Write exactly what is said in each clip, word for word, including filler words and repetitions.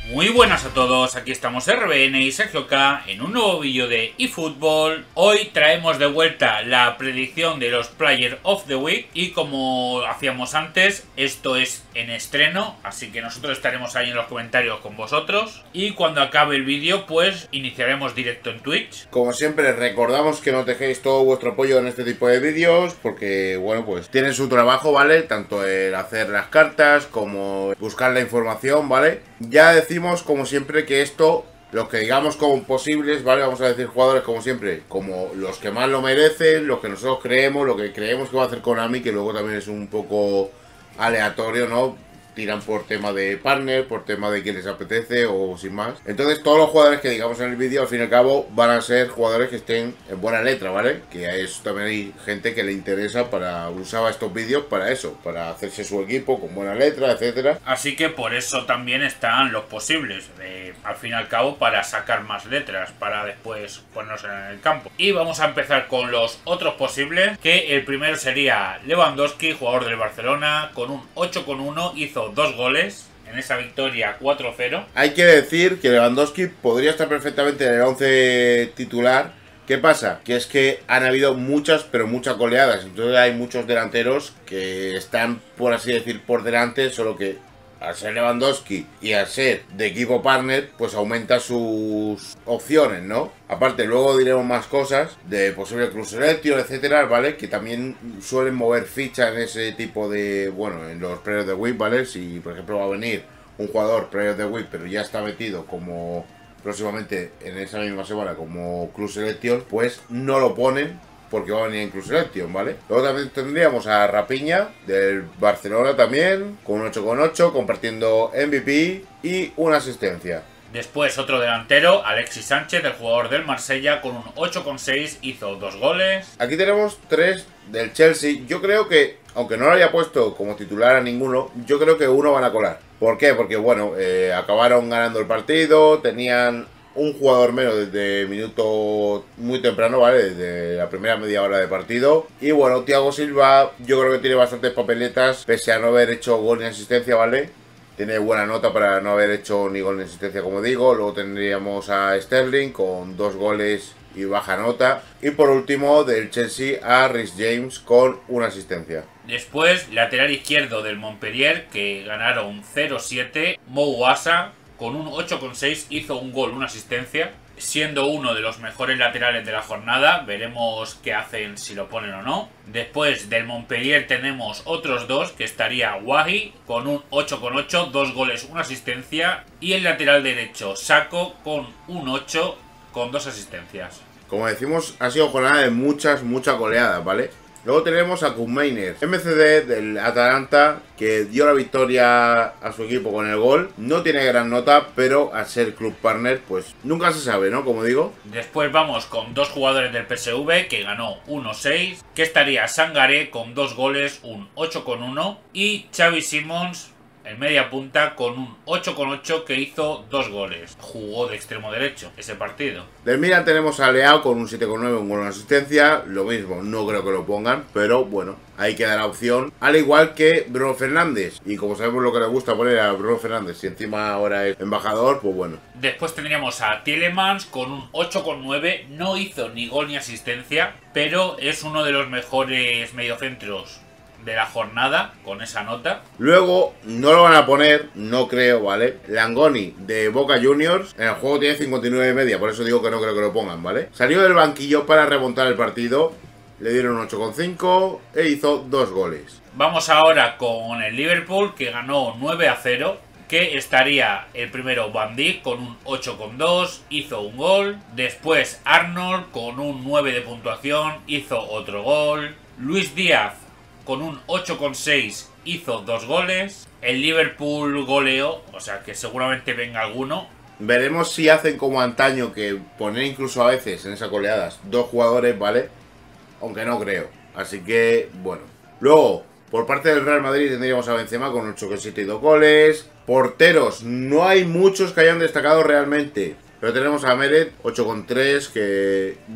Muy buenas a todos, aquí estamos R B N y Sergio K en un nuevo vídeo de eFootball. Hoy traemos de vuelta la predicción de los Player of the Week y como hacíamos antes, esto es en estreno, así que nosotros estaremos ahí en los comentarios con vosotros y cuando acabe el vídeo pues iniciaremos directo en Twitch. Como siempre recordamos que nos dejéis todo vuestro apoyo en este tipo de vídeos porque bueno pues tienen su trabajo, ¿vale? Tanto el hacer las cartas como buscar la información, ¿vale? Ya decimos como siempre que esto, los que digamos como posibles, ¿vale? Vamos a decir jugadores como siempre, como los que más lo merecen, los que nosotros creemos, lo que creemos que va a hacer Konami, que luego también es un poco aleatorio, ¿no? Tiran por tema de partner, por tema de quién les apetece o sin más. Entonces todos los jugadores que digamos en el vídeo al fin y al cabo van a ser jugadores que estén en buena letra, ¿vale? Que a eso también hay gente que le interesa para usar estos vídeos para eso, para hacerse su equipo con buena letra, etcétera. Así que por eso también están los posibles, eh, al fin y al cabo para sacar más letras, para después ponernos en el campo. Y vamos a empezar con los otros posibles, que el primero sería Lewandowski, jugador del Barcelona, con un ocho coma uno, hizo dos goles en esa victoria cuatro cero. Hay que decir que Lewandowski podría estar perfectamente en el once titular. ¿Qué pasa? Que es que han habido muchas, pero muchas goleadas. Entonces hay muchos delanteros que están, por así decir, por delante, solo que al ser Lewandowski y al ser de equipo partner, pues aumenta sus opciones, ¿no? Aparte, luego diremos más cosas de posible club selection, etcétera, ¿vale? Que también suelen mover fichas en ese tipo de, bueno, en los Players of the Week, ¿vale? Si, por ejemplo, va a venir un jugador Player of the Week, pero ya está metido como próximamente en esa misma semana como club selection, pues no lo ponen porque va a venir incluso Selection, ¿vale? Luego también tendríamos a Rapiña del Barcelona también, con un ocho coma ocho, compartiendo M V P y una asistencia. Después otro delantero, Alexis Sánchez, el jugador del Marsella, con un ocho coma seis, hizo dos goles. Aquí tenemos tres del Chelsea. Yo creo que, aunque no lo haya puesto como titular a ninguno, yo creo que uno van a colar. ¿Por qué? Porque, bueno, eh, acabaron ganando el partido, tenían un jugador menos desde minuto muy temprano, ¿vale? Desde la primera media hora de partido. Y bueno, Thiago Silva yo creo que tiene bastantes papeletas, pese a no haber hecho gol ni asistencia, ¿vale? Tiene buena nota para no haber hecho ni gol ni asistencia, como digo. Luego tendríamos a Sterling con dos goles y baja nota. Y por último, del Chelsea a Reece James con una asistencia. Después, lateral izquierdo del Montpellier, que ganaron cero siete, Mo Wasa, con un ocho coma seis, hizo un gol, una asistencia, siendo uno de los mejores laterales de la jornada. Veremos qué hacen, si lo ponen o no. Después del Montpellier tenemos otros dos, que estaría Wahi con un ocho coma ocho, dos goles, una asistencia. Y el lateral derecho, Sako, con un ocho, con dos asistencias. Como decimos, ha sido jornada de muchas, muchas goleadas, ¿vale? Luego tenemos a Koopmeiners, M C D del Atalanta, que dio la victoria a su equipo con el gol. No tiene gran nota, pero al ser club partner, pues nunca se sabe, ¿no? Como digo. Después vamos con dos jugadores del P S V, que ganó uno seis, que estaría Sangaré con dos goles, un ocho coma uno, y Xavi Simons, el media punta, con un ocho coma ocho, que hizo dos goles. Jugó de extremo derecho ese partido. Del Milan tenemos a Leao con un siete coma nueve, un gol de asistencia. Lo mismo, no creo que lo pongan, pero bueno, ahí queda la opción. Al igual que Bruno Fernández. Y como sabemos lo que le gusta poner a Bruno Fernández, si encima ahora es embajador, pues bueno. Después tendríamos a Tielemans con un ocho coma nueve. No hizo ni gol ni asistencia, pero es uno de los mejores mediocentros de la jornada con esa nota. Luego no lo van a poner, no creo, ¿vale? Langoni de Boca Juniors en el juego tiene cincuenta y nueve y media, por eso digo que no creo que lo pongan, ¿vale? Salió del banquillo para remontar el partido, le dieron un ocho coma cinco e hizo dos goles. Vamos ahora con el Liverpool, que ganó nueve a cero, que estaría el primero Van Dijk con un ocho coma dos, hizo un gol. Después Arnold con un nueve de puntuación, hizo otro gol. Luis Díaz con un ocho coma seis, hizo dos goles. El Liverpool goleó, o sea que seguramente venga alguno. Veremos si hacen como antaño, que poner incluso a veces en esas goleadas dos jugadores, ¿vale? Aunque no creo. Así que, bueno. Luego, por parte del Real Madrid tendríamos a Benzema con ocho coma siete y dos goles. Porteros, no hay muchos que hayan destacado realmente, pero tenemos a Meret, ocho coma tres, que, bueno,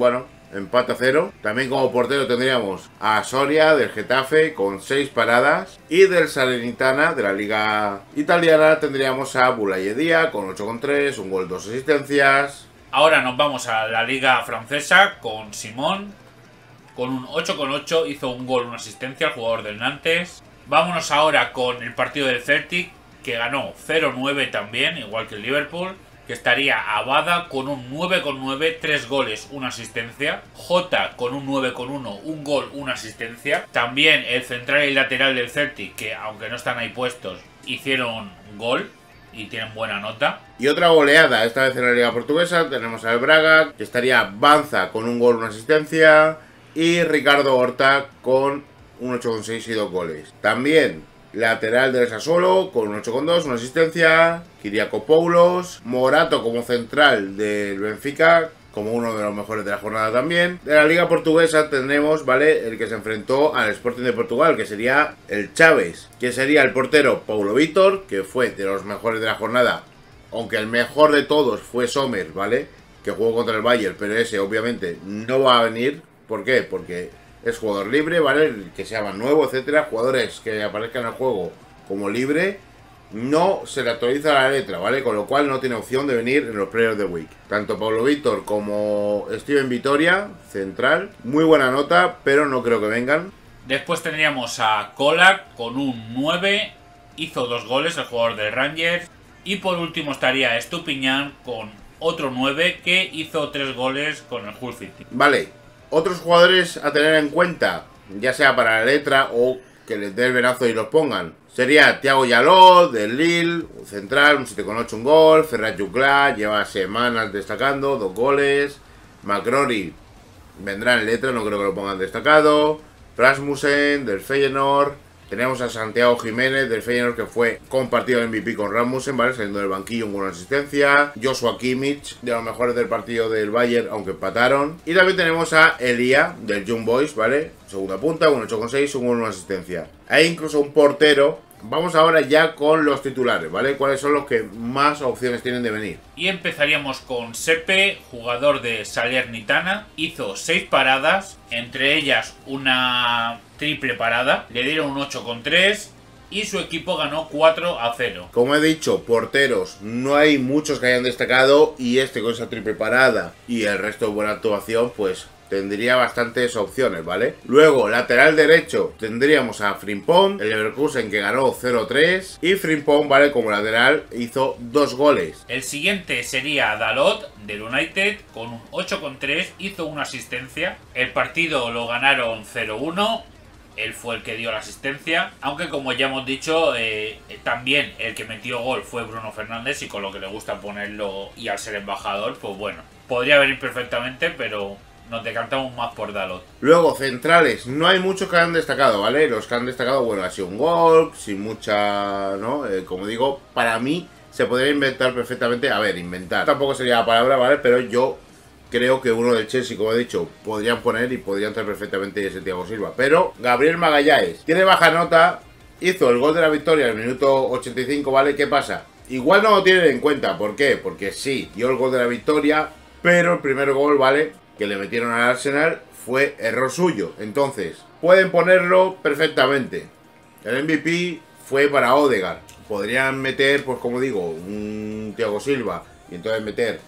empate a cero. También como portero tendríamos a Soria del Getafe con seis paradas. Y del Salernitana de la Liga Italiana tendríamos a Boulaye con ocho con tres, un gol, dos asistencias. Ahora nos vamos a la Liga Francesa con Simón. Con un ocho con ocho hizo un gol, una asistencia, el jugador del Nantes. Vámonos ahora con el partido del Celtic, que ganó cero nueve también, igual que el Liverpool. Que estaría Abada con un nueve con nueve, tres goles, una asistencia. Jota con un nueve con uno, un gol, una asistencia. También el central y lateral del Celtic, que aunque no están ahí puestos, hicieron gol y tienen buena nota. Y otra goleada, esta vez en la Liga Portuguesa, tenemos al Braga, que estaría Banza con un gol, una asistencia. Y Ricardo Horta con un ocho con seis y dos goles. También lateral del Sassuolo con un ocho con dos, una asistencia. Kyriakopoulos. Morato como central del Benfica, como uno de los mejores de la jornada también. De la Liga Portuguesa tenemos, ¿vale?, el que se enfrentó al Sporting de Portugal, que sería el Chaves, que sería el portero Paulo Vítor, que fue de los mejores de la jornada, aunque el mejor de todos fue Sommer, ¿vale?, que jugó contra el Bayern, pero ese obviamente no va a venir. ¿Por qué? Porque es jugador libre, ¿vale?, que se llama nuevo, etcétera. Jugadores que aparezcan en el juego como libre no se le actualiza la letra, ¿vale? Con lo cual no tiene opción de venir en los Players of the Week. Tanto Pablo Víctor como Steven Vitoria, central, muy buena nota, pero no creo que vengan. Después tendríamos a Kolak con un nueve, hizo dos goles, el jugador del Rangers. Y por último estaría Estupiñán con otro nueve, que hizo tres goles con el Hull City. Vale, otros jugadores a tener en cuenta, ya sea para la letra o que les dé el venazo y los pongan. Sería Thiago Yaló del Lille, un central, un siete con ocho, un gol. Ferrat Juclat lleva semanas destacando, dos goles. McCrory vendrá en letra, no creo que lo pongan destacado. Rasmussen del Feyenoord. Tenemos a Santiago Jiménez del Feyenoord, que fue compartido el M V P con Rasmussen, ¿vale?, saliendo del banquillo con una asistencia. Joshua Kimmich, de los mejores del partido del Bayern, aunque empataron. Y también tenemos a Elia del Young Boys, ¿vale?, segunda punta, un ocho con seis, un gol, una asistencia. Hay incluso un portero. Vamos ahora ya con los titulares, ¿vale? ¿Cuáles son los que más opciones tienen de venir? Y empezaríamos con Sepe, jugador de Salernitana. Hizo seis paradas, entre ellas una triple parada. Le dieron un ocho con tres y su equipo ganó cuatro a cero. Como he dicho, porteros, no hay muchos que hayan destacado, y este con esa triple parada y el resto de buena actuación, pues tendría bastantes opciones, ¿vale? Luego, lateral derecho, tendríamos a Frimpong, el Leverkusen, que ganó cero tres. Y Frimpong, ¿vale?, como lateral, hizo dos goles. El siguiente sería Dalot, del United, con un ocho con tres, hizo una asistencia. El partido lo ganaron cero uno. Él fue el que dio la asistencia, aunque como ya hemos dicho, eh, también el que metió gol fue Bruno Fernández, y con lo que le gusta ponerlo, y al ser embajador, pues bueno, podría venir perfectamente, pero nos decantamos más por Dalot. Luego, centrales, no hay muchos que han destacado, ¿vale? Los que han destacado, bueno, ha sido un gol, sin mucha, ¿no? Eh, como digo, para mí se podría inventar perfectamente, a ver, inventar, tampoco sería la palabra, ¿vale? Pero yo creo que uno del Chelsea, como he dicho, podrían poner y podría entrar perfectamente ese Thiago Silva. Pero Gabriel Magallanes tiene baja nota, hizo el gol de la victoria en el minuto ochenta y cinco, ¿vale? ¿Qué pasa? Igual no lo tienen en cuenta, ¿por qué? Porque sí, dio el gol de la victoria, pero el primer gol, ¿vale?, que le metieron al Arsenal fue error suyo. Entonces, pueden ponerlo perfectamente. El M V P fue para Odegaard. Podrían meter, pues como digo, un Thiago Silva y entonces meter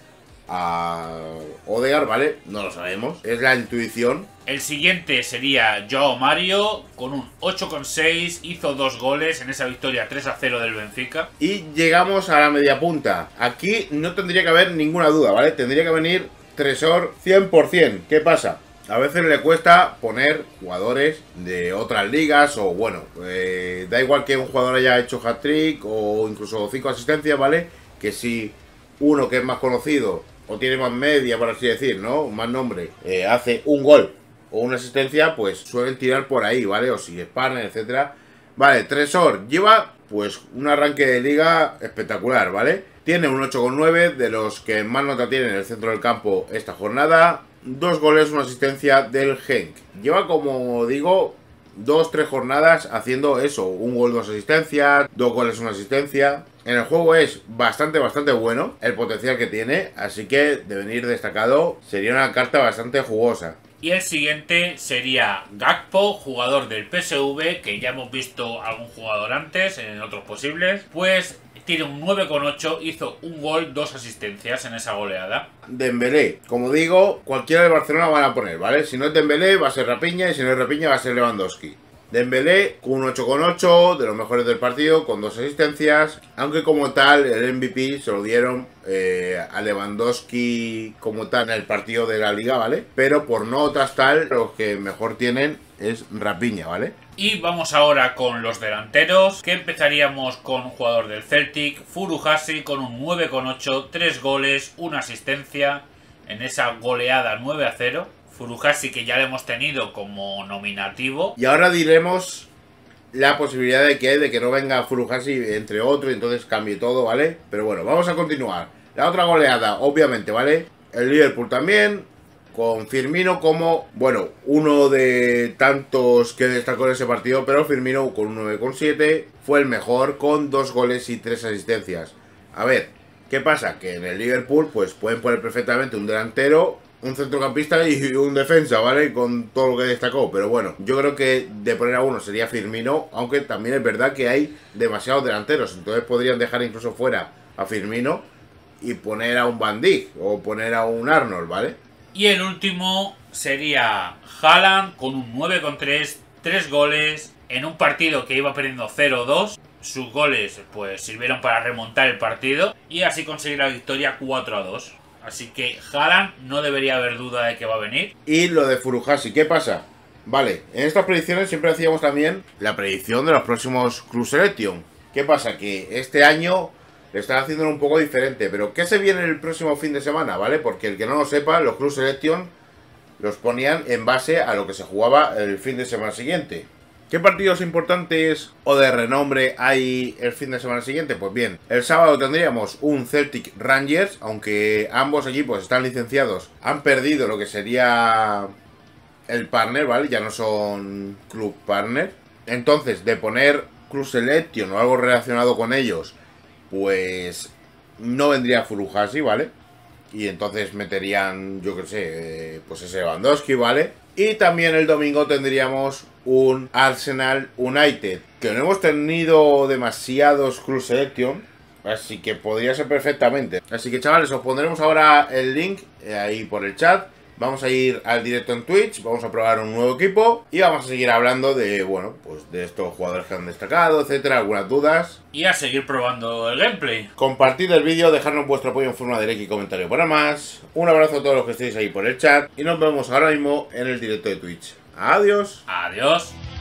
a Odegaard, ¿vale? No lo sabemos, es la intuición. El siguiente sería Joao Mario, con un ocho con seis, hizo dos goles en esa victoria tres a cero del Benfica. Y llegamos a la media punta. Aquí no tendría que haber ninguna duda, ¿vale? Tendría que venir Tresor cien por cien. ¿Qué pasa? A veces le cuesta poner jugadores de otras ligas, o bueno, eh, da igual que un jugador haya hecho hat-trick o incluso cinco asistencias, ¿vale? Que si uno que es más conocido o tiene más media, por así decir, ¿no?, más nombre, eh, hace un gol o una asistencia, pues suelen tirar por ahí, ¿vale? O si Spanner, etcétera. Vale, Tresor lleva pues un arranque de liga espectacular, ¿vale? Tiene un ocho con nueve, de los que más nota tiene en el centro del campo esta jornada. Dos goles, una asistencia del Genk. Lleva, como digo, dos, tres jornadas haciendo eso, un gol, dos asistencias, dos goles, una asistencia. En el juego es bastante, bastante bueno el potencial que tiene, así que de venir destacado sería una carta bastante jugosa. Y el siguiente sería Gakpo, jugador del P S V, que ya hemos visto algún jugador antes en otros posibles. Pues tiene un nueve coma ocho, hizo un gol, dos asistencias en esa goleada. Dembélé, como digo, cualquiera de Barcelona van a poner, ¿vale? Si no es Dembélé va a ser Rapiña y si no es Rapiña va a ser Lewandowski. Dembélé con un ocho coma ocho, de los mejores del partido, con dos asistencias. Aunque como tal, el M V P se lo dieron eh, a Lewandowski como tal en el partido de la Liga, ¿vale? Pero por notas tal, los que mejor tienen es Rapiña, ¿vale? Y vamos ahora con los delanteros, que empezaríamos con un jugador del Celtic, Furuhashi, con un nueve coma ocho, tres goles, una asistencia en esa goleada nueve a cero. Furuhashi, que ya lo hemos tenido como nominativo. Y ahora diremos la posibilidad de que hay de que no venga Furuhashi entre otros y entonces cambie todo, ¿vale? Pero bueno, vamos a continuar. La otra goleada, obviamente, ¿vale? El Liverpool también, con Firmino como, bueno, uno de tantos que destacó en ese partido, pero Firmino con un nueve coma siete fue el mejor con dos goles y tres asistencias. A ver, ¿qué pasa? Que en el Liverpool pues pueden poner perfectamente un delantero, un centrocampista y un defensa, ¿vale? Con todo lo que destacó. Pero bueno, yo creo que de poner a uno sería Firmino, aunque también es verdad que hay demasiados delanteros. Entonces podrían dejar incluso fuera a Firmino y poner a un Van Dijk o poner a un Arnold, ¿vale? Y el último sería Haaland con un nueve coma tres, tres goles en un partido que iba perdiendo cero dos. Sus goles pues sirvieron para remontar el partido y así conseguir la victoria cuatro a dos. Así que Haaland no debería haber duda de que va a venir. Y lo de Furuhashi, ¿qué pasa? Vale, en estas predicciones siempre hacíamos también la predicción de los próximos Club Selection. ¿Qué pasa? Que este año le están haciendo un poco diferente. Pero ¿qué se viene el próximo fin de semana? ¿Vale? Porque el que no lo sepa, los Club Selection los ponían en base a lo que se jugaba el fin de semana siguiente. ¿Qué partidos importantes o de renombre hay el fin de semana siguiente? Pues bien, el sábado tendríamos un Celtic Rangers, aunque ambos equipos están licenciados, han perdido lo que sería el partner, ¿vale? Ya no son club partner. Entonces, de poner Club Selection o algo relacionado con ellos, pues no vendría Furuhashi, ¿vale? Y entonces meterían, yo qué sé, eh, pues ese Lewandowski, ¿vale? Y también el domingo tendríamos un Arsenal United, que no hemos tenido demasiados Club Selection, así que podría ser perfectamente. Así que chavales, os pondremos ahora el link eh, ahí por el chat. Vamos a ir al directo en Twitch, vamos a probar un nuevo equipo y vamos a seguir hablando de, bueno, pues de estos jugadores que han destacado, etcétera, algunas dudas. Y a seguir probando el gameplay. Compartid el vídeo, dejadnos vuestro apoyo en forma de like y comentario para más. Un abrazo a todos los que estéis ahí por el chat y nos vemos ahora mismo en el directo de Twitch. Adiós. Adiós.